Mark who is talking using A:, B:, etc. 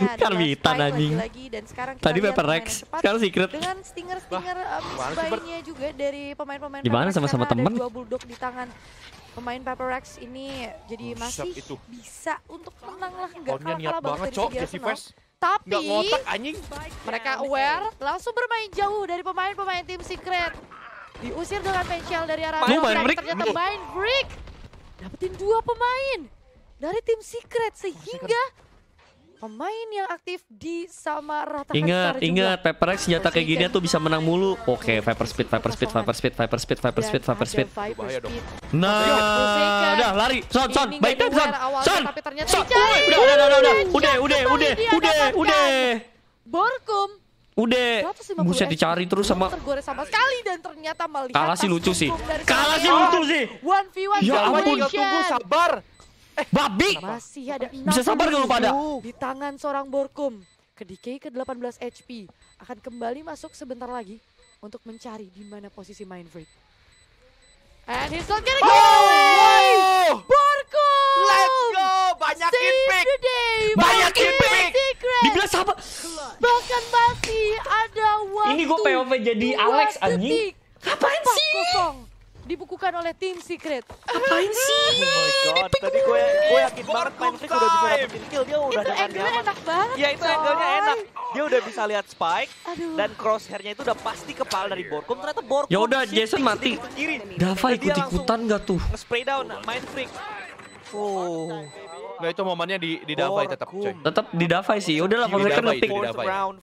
A: Karbitan anjing.
B: Lagi dan sekarang
A: Tadi Paper Rex, sekarang Secret.
B: dengan stinger misbuynya juga dari pemain-pemain
A: Gimana sama-sama temen?
B: Dua bulldog di tangan pemain Paper Rex ini, jadi masih bisa untuk menang lah, nggak kalah banget dari Arsenal. Tapi
C: nggak ngotak anjing.
B: Mereka aware, langsung bermain jauh dari pemain-pemain tim Secret. Diusir dengan pensial dari arah ternyata main break. Dapetin 2 pemain dari tim Secret sehingga pemain yang aktif di sama rata.
A: Ingat Paper Rex senjata kayak gini tuh bisa menang mulu. Oke, Viper Speed. Nah, udah lari. Son, baik time Son. Udah.
B: Borkum.
A: Udah. Buset dicari terus sama.
B: Tergores sama sekali dan ternyata melihat.
A: Kalah sih lucu sih.
B: 1v1.
A: Ya ampun,
C: tunggu sabar.
A: Babi.
B: Masih ada 6
A: bisa sabar kalau pada
B: di tangan seorang Borkum. Ke DK ke 18 HP akan kembali masuk sebentar lagi untuk mencari di mana posisi main Freak. And he's not gonna go away. Borkum.
C: Let's go. Banyakin pick.
A: Banyakin pick. Dibilang sabar.
B: Bahkan masih ada waktu.
A: Ini gue POV jadi Alex anjing.
B: Ngapain sih? Dibukukan oleh tim Secret.
A: Ngapain sih?
C: Oh my god, tadi gue yakin banget main Freak udah bisa dapetin kill. Dia udah
B: itu angle-nya enak banget.
C: Iya, itu angle-nya enak. Dia udah bisa lihat Spike.
B: Aduh.
C: Dan crosshair-nya itu udah pasti kepala dari Borkum. Ternyata Borkum
A: Ya udah, Jason mati. Dava ikut-ikutan gak tuh?
C: Nge-spray down main Freak. Oh.
D: Nggak, itu momennya di Davai tetap coy.
A: Tetap di Davai sih. Udahlah kalau mereka nge-pick.
C: Fourth round